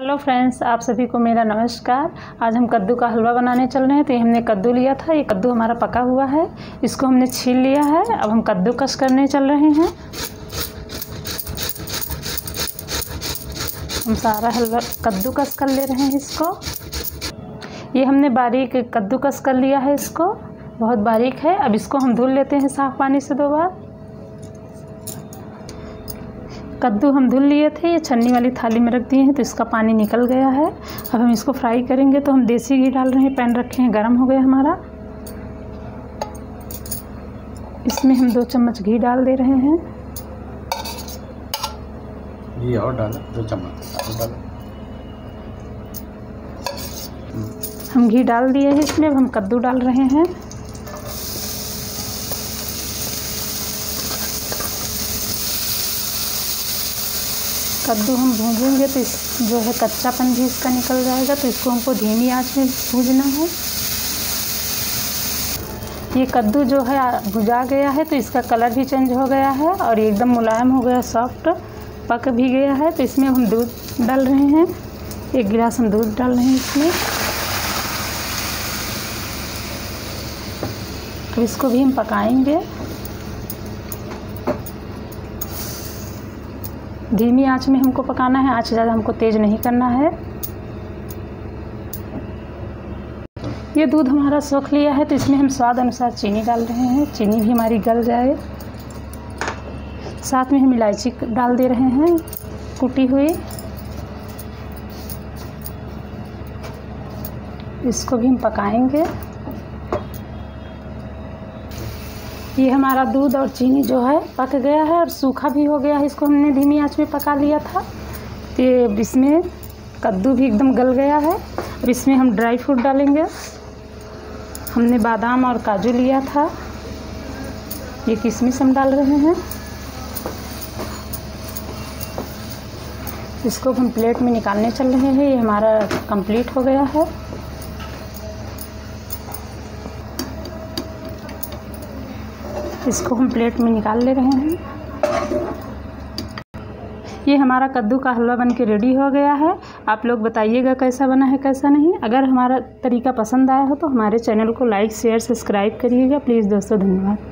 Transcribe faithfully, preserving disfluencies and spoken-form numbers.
Hello friends, आप सभी को मेरा नमस्कार। आज हम कद्दू का हलवा बनाने चल रहे हैं। तो ये हमने कद्दू लिया था, ये कद्दू हमारा पका हुआ है, इसको हमने छील लिया है। अब हम कद्दूकस करने चल रहे हैं। हम सारा हलवा कद्दूकस कर ले रहे हैं इसको। ये हमने बारीक कद्दूकस कर लिया है, इसको बहुत बारीक है। अब इसको हम धुल लेते हैं साफ़ पानी से दो बार। कद्दू हम धुल लिए थे, ये छन्नी वाली थाली में रख दिए हैं तो इसका पानी निकल गया है। अब हम इसको फ्राई करेंगे। तो हम देसी घी डाल रहे हैं, पैन रखे हैं, गरम हो गया हमारा। इसमें हम दो चम्मच घी डाल दे रहे हैं। घी और डाल दो चम्मच डाल। हम घी डाल दिए हैं इसमें। अब हम कद्दू डाल रहे हैं। कद्दू हम भूंजेंगे तो इस जो है कच्चापन भी इसका निकल जाएगा। तो इसको हमको धीमी आंच में भूंजना है। ये कद्दू जो है भुजा गया है तो इसका कलर भी चेंज हो गया है और एकदम मुलायम हो गया, सॉफ्ट पक भी गया है। तो इसमें हम दूध डाल रहे हैं, एक गिलास हम दूध डाल रहे हैं इसमें। तो इसको भी हम पकाएंगे। धीमी आंच में हमको पकाना है, आंच ज़्यादा हमको तेज़ नहीं करना है। ये दूध हमारा सोख लिया है तो इसमें हम स्वाद अनुसार चीनी डाल रहे हैं। चीनी भी हमारी गल जाए। साथ में हम इलायची डाल दे रहे हैं कुटी हुई। इसको भी हम पकाएंगे। ये हमारा दूध और चीनी जो है पक गया है और सूखा भी हो गया है। इसको हमने धीमी आंच में पका लिया था। तो ये इसमें कद्दू भी एकदम गल गया है। और इसमें हम ड्राई फ्रूट डालेंगे। हमने बादाम और काजू लिया था, ये किशमिश हम डाल रहे हैं। इसको हम प्लेट में निकालने चल रहे हैं। ये हमारा कंप्लीट हो गया है। इसको हम प्लेट में निकाल ले रहे हैं। ये हमारा कद्दू का हलवा बन के रेडी हो गया है। आप लोग बताइएगा कैसा बना है कैसा नहीं। अगर हमारा तरीका पसंद आया हो तो हमारे चैनल को लाइक शेयर सब्सक्राइब करिएगा प्लीज़ दोस्तों। धन्यवाद।